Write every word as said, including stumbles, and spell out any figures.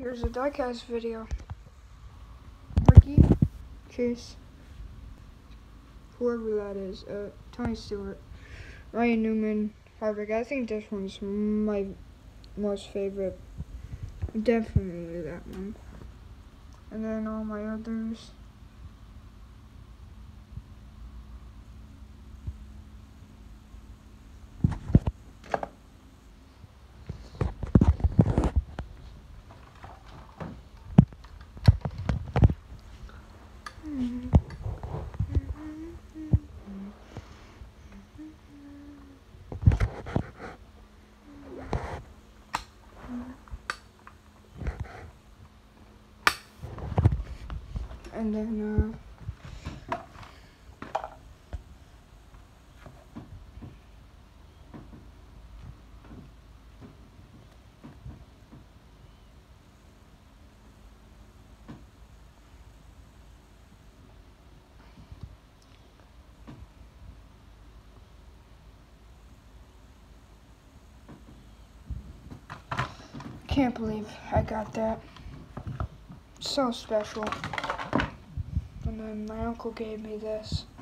Here's a diecast video. Ricky, Chase, whoever that is, uh, Tony Stewart, Ryan Newman, Harvick. I think this one's my most favorite. Definitely that one. And then all my others. And then, uh, can't believe I got that. So special. And then my uncle gave me this.